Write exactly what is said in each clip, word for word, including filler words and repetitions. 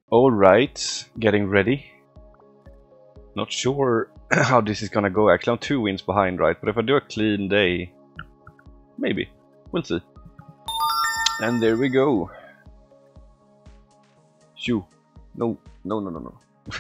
Alright, getting ready. Not sure how this is gonna go. Actually, I'm two wins behind, right? But if I do a clean day, maybe. We'll see. And there we go. Shoo. No, no, no, no, no.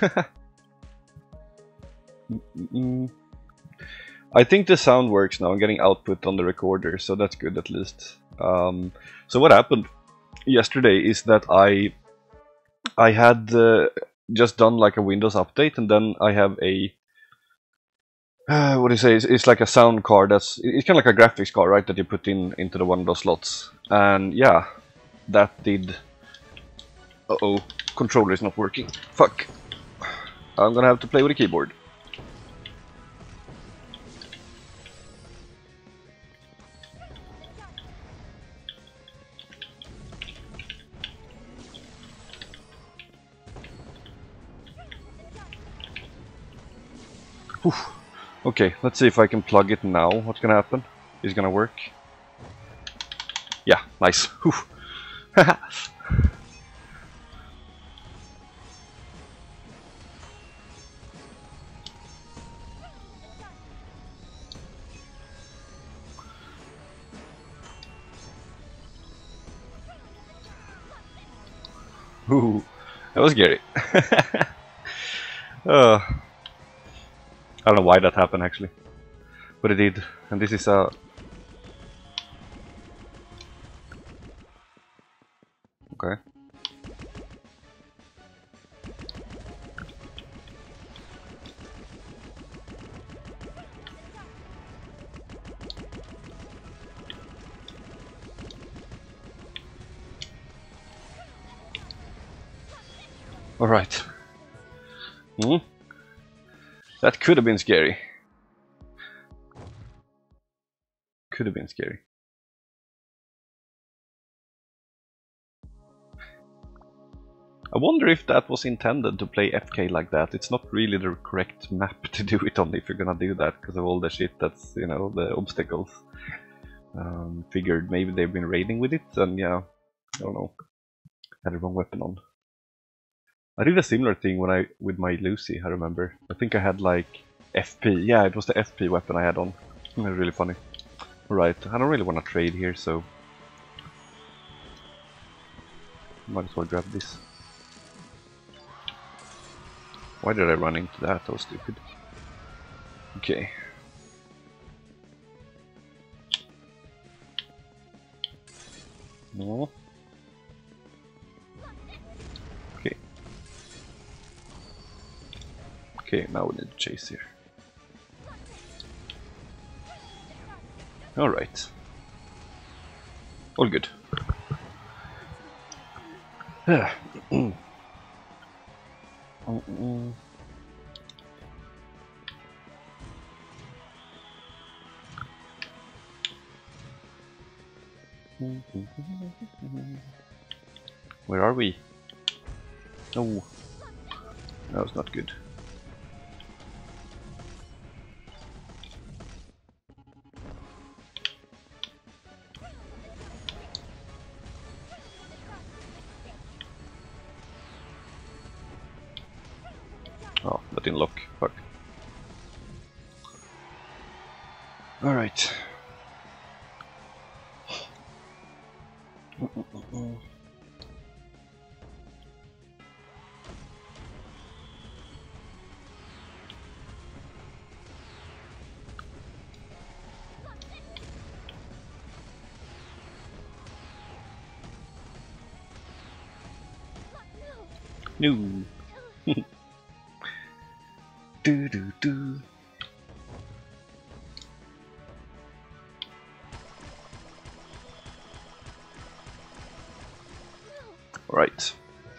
mm -mm. I think the sound works now. I'm getting output on the recorder, so that's good at least. Um, so what happened yesterday is that I I had uh, just done like a Windows update, and then I have a uh, what do you say? It's, it's like a sound card. That's it's kind of like a graphics card, right? That you put in into the one of those slots, and yeah, that did. Uh oh, controller is not working. Fuck. I'm gonna have to play with the keyboard. Whew. Okay, let's see if I can plug it now. What's gonna happen? Is it gonna work? Yeah, nice. Whew. Ooh, that was scary. uh, I don't know why that happened actually, but it did. And this is a okay. All right. Hmm. That could have been scary. Could have been scary. I wonder if that was intended to play F K like that. It's not really the correct map to do it on if you're gonna do that, because of all the shit that's, you know, the obstacles. Um, figured maybe they've been raiding with it, and yeah, I don't know. Had the wrong weapon on. I did a similar thing when I with my Lucy, I remember. I think I had like F P. Yeah, it was the F P weapon I had on. It was really funny. Alright, I don't really want to trade here, so might as well grab this. Why did I run into that? That was stupid. Okay. No. Okay. Okay, now we need to chase here. Alright. All good. mm -mm. Where are we? No, that was not good. Oh, that didn't look. Fuck. All right. No. do do do. All right.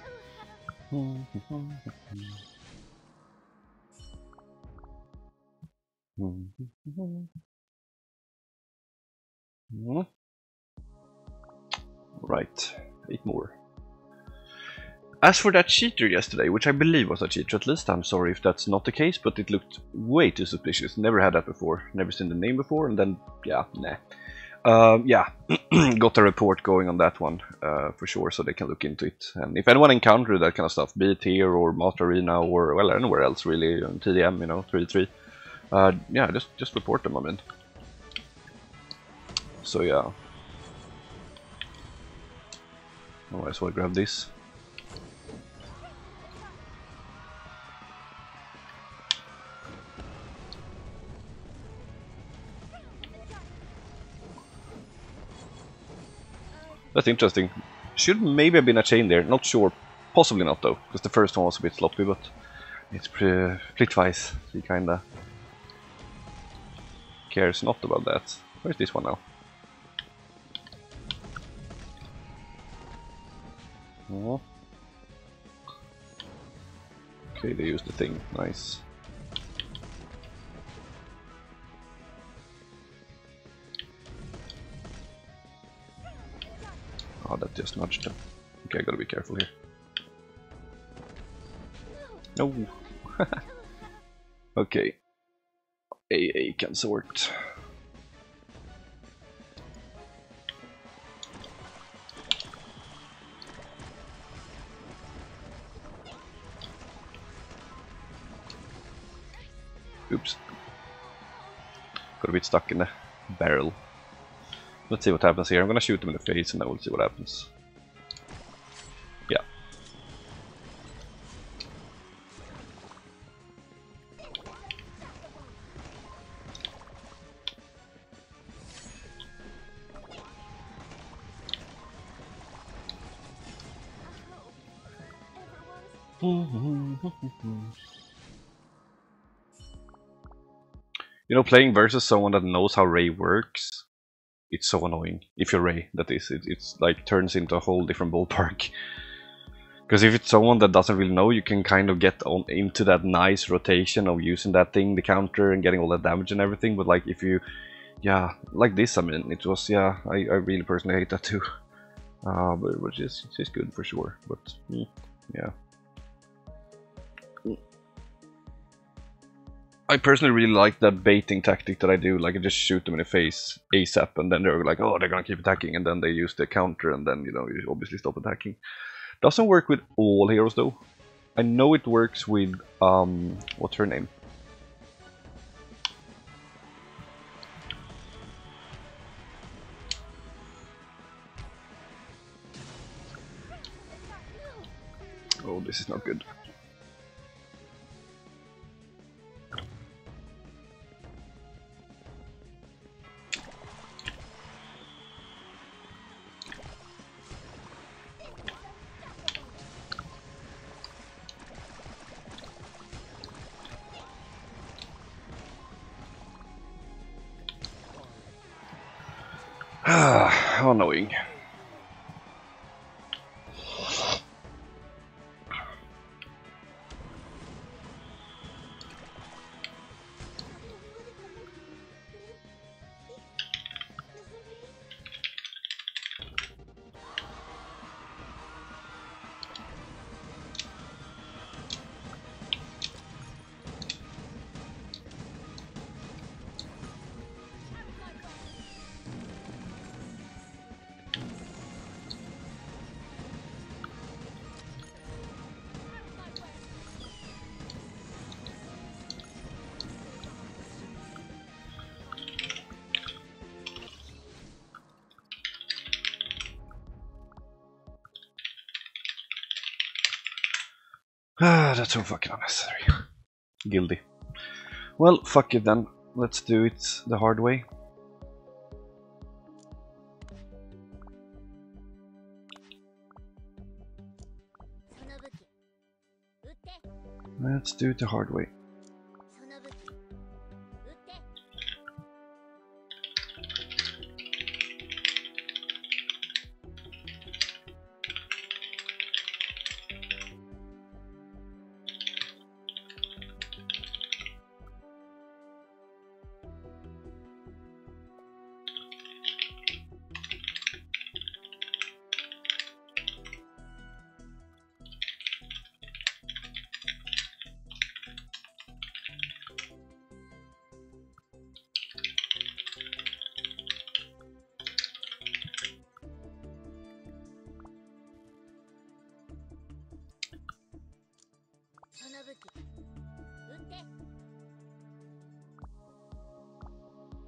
Right, eight more. As for that cheater yesterday, which I believe was a cheater, at least I'm sorry if that's not the case, but it looked way too suspicious. Never had that before, never seen the name before, and then, yeah, nah. Um, yeah, got a report going on that one uh, for sure, so they can look into it. And if anyone encountered that kind of stuff, be it here or Master Arena or well anywhere else really, on T D M, you know, three three, uh, yeah, just just report them. I mean, so yeah. Oh, I will grab this. That's interesting. Should maybe have been a chain there. Not sure. Possibly not though, because the first one was a bit sloppy, but it's pretty flick-wise. He kinda cares not about that. Where's this one now? Oh. Okay, they used the thing. Nice. Oh, that just nudged them. Okay, I gotta be careful here. No. Okay. A A can sort. Oops. Got a bit stuck in the barrel. Let's see what happens here. I'm gonna shoot him in the face and then we'll see what happens. Yeah. You know, playing versus someone that knows how Ray works, it's so annoying. If you're Ray, that is, it, it's like turns into a whole different ballpark. Because if it's someone that doesn't really know, you can kind of get on into that nice rotation of using that thing, the counter, and getting all that damage and everything. But like if you, yeah, like this, I mean, it was, yeah, I, I really personally hate that too. Uh, but which is it's good for sure. But mm, yeah. I personally really like that baiting tactic that I do, like I just shoot them in the face ASAP and then they're like, oh, they're gonna keep attacking, and then they use the counter and then, you know, you obviously stop attacking. Doesn't work with all heroes though. I know it works with, um, what's her name? Oh, this is not good. Ah, how annoying. Ah, that's so fucking unnecessary. Guilty. Well, fuck it then. Let's do it the hard way. Let's do it the hard way.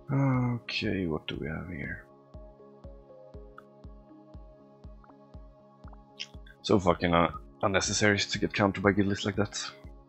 Okay, what do we have here? So fucking uh, unnecessary to get countered by guild lists like that.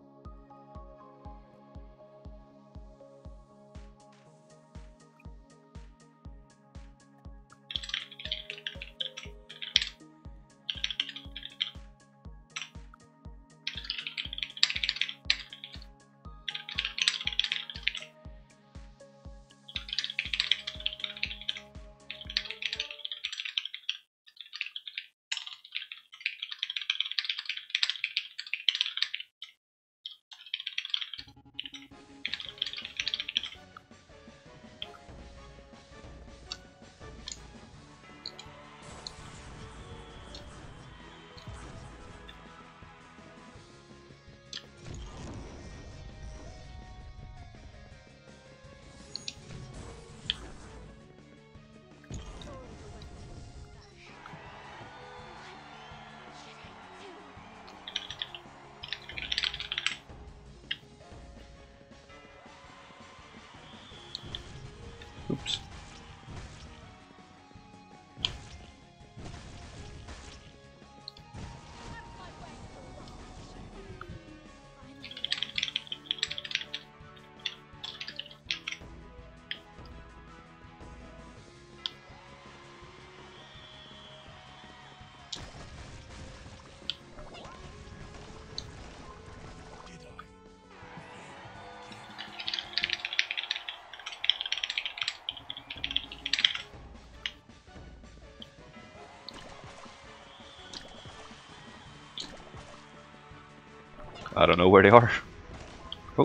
Oops. I don't know where they are. Oh.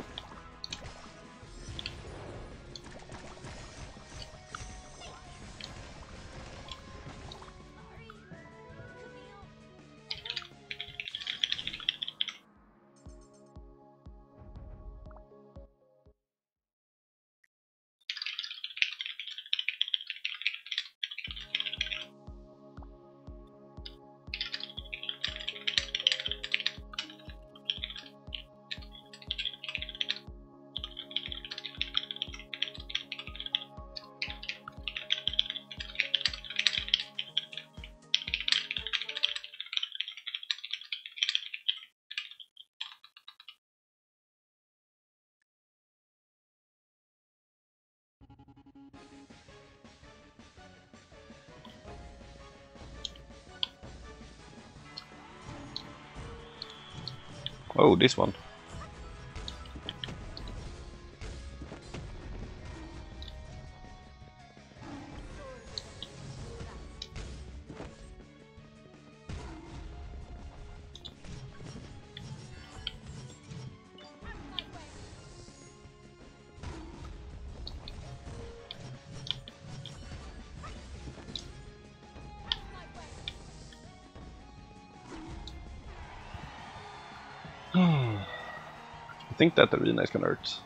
Oh, this one. I think that arena is gonna hurt.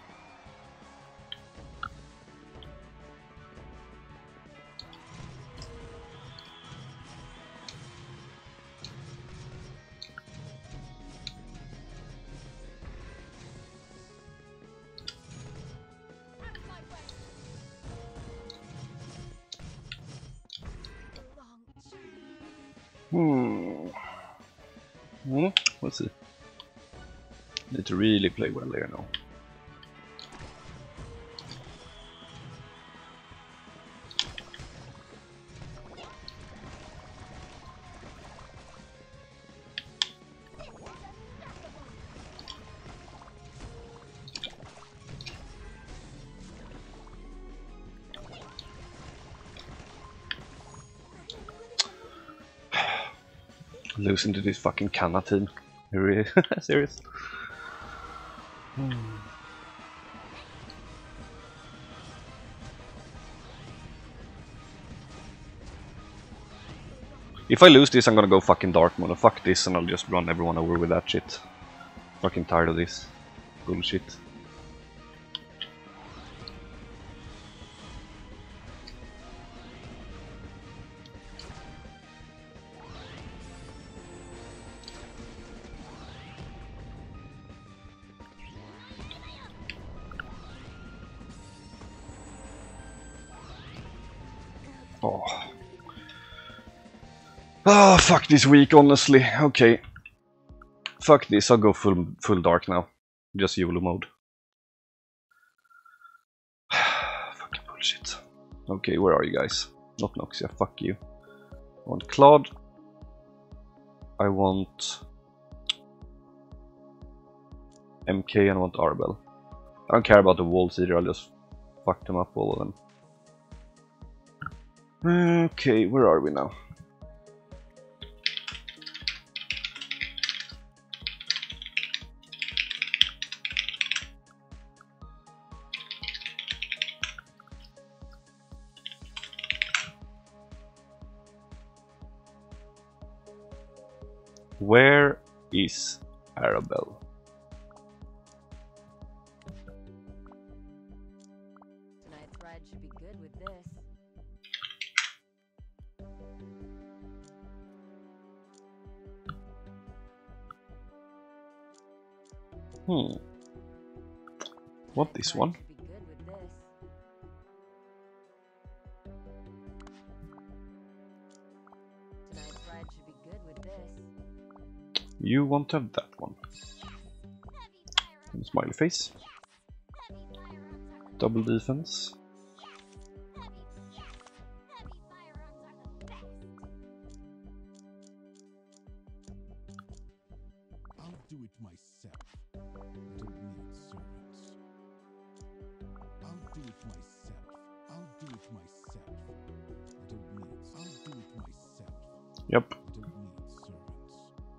Hmm. Hmm. Let's see. Need to really play well here now. Losing to this fucking Canna team. Are you really serious? Hmm. If I lose this, I'm gonna go fucking dark mode. Fuck this, and I'll just run everyone over with that shit. Fucking tired of this bullshit. Oh. Ah, fuck this week, honestly. Okay. Fuck this, I'll go full full dark now. Just YOLO mode. Fucking bullshit. Okay, where are you guys? Not Noxia, fuck you. I want Claude. I want M K and I want Arbel. I don't care about the walls either, I'll just fuck them up, all of them. Okay, where are we now? Where is Arabelle? Tonight's ride should be good with this. Hmm. What this one? Should be good with this. Tonight's ride should be good with this. You want to have that one. And smiley face. Double defense. I'll do it myself. I don't need servants. I'll do it myself. I'll do it myself. I don't need. I'll do it myself. Yep. I don't need servants.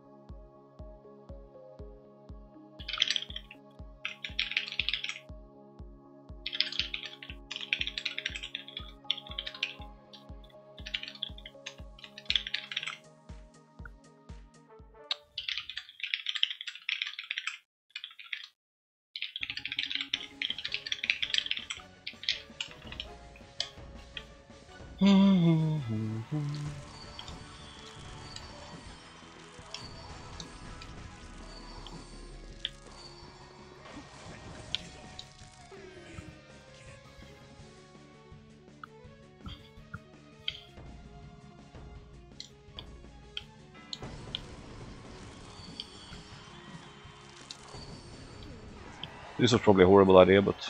This was probably a horrible idea, but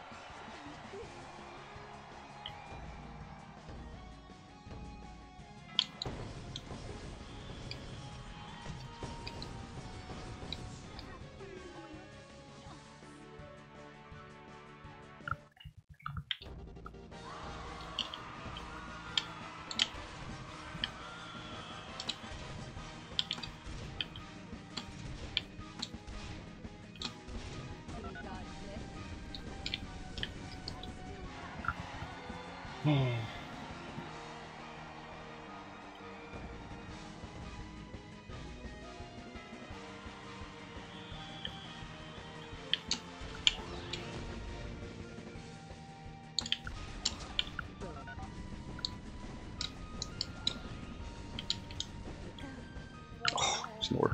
snore.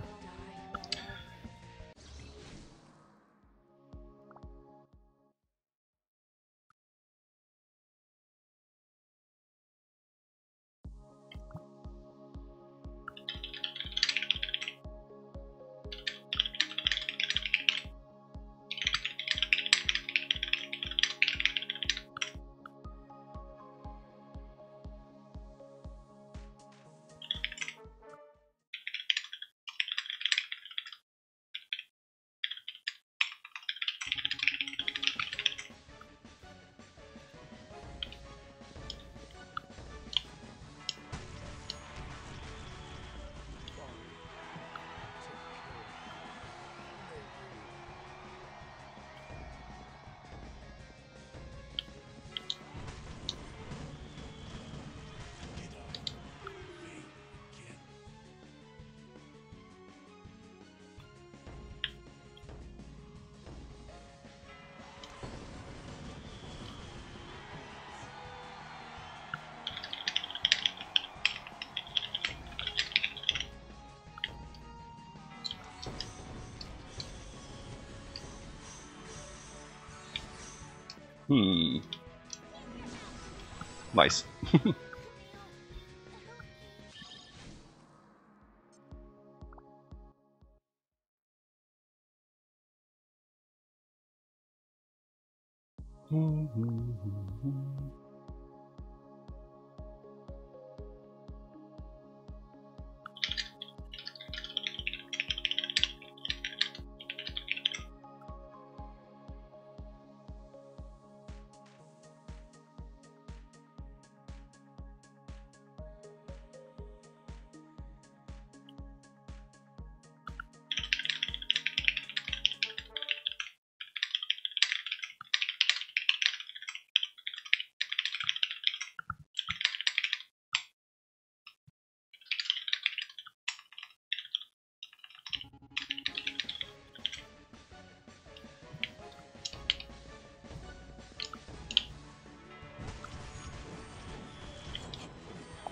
Hmm. Nice.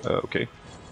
Uh, okay.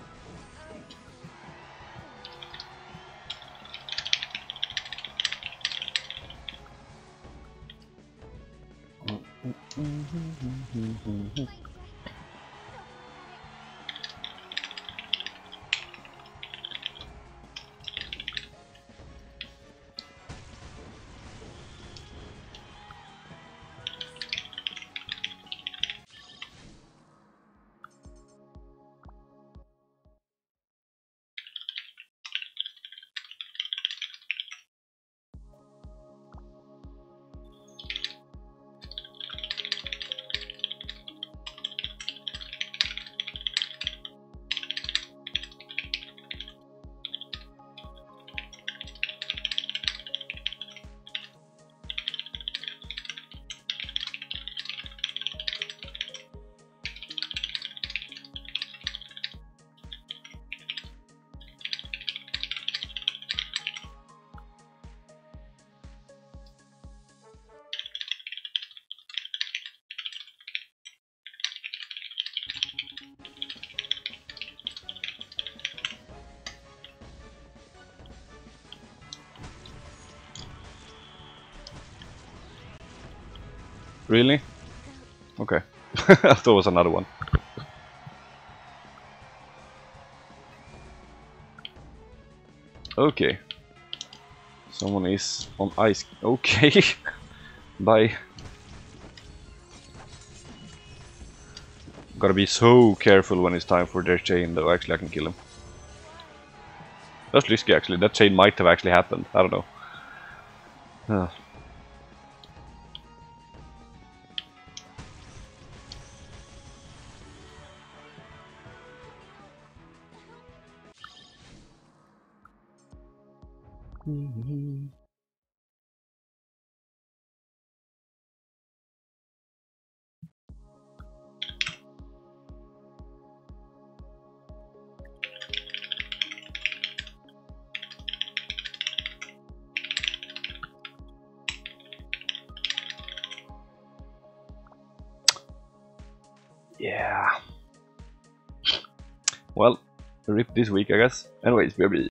Really? Okay. I thought it was another one. Okay. Someone is on ice. Okay. Bye. Gotta be so careful when it's time for their chain, though. Actually, I can kill him. That's risky, actually. That chain might have actually happened. I don't know. Uh. Yeah. Well, rip this week, I guess. Anyways, B R B.